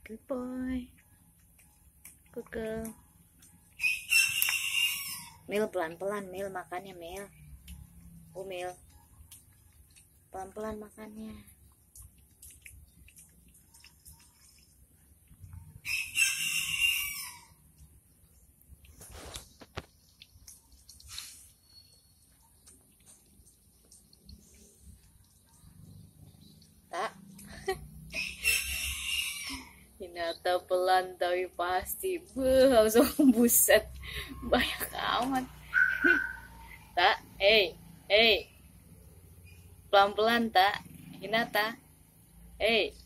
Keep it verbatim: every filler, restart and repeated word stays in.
Good boy. Good girl. Mil, pelan-pelan Mil makannya Mil. Oh Mil, pelan-pelan makannya. Tak. Hinata pelan tapi pasti. Beuh, langsung buset. Banyak amat. Tak, hey, hey. Pelan-pelan tak, Hinata. Hey.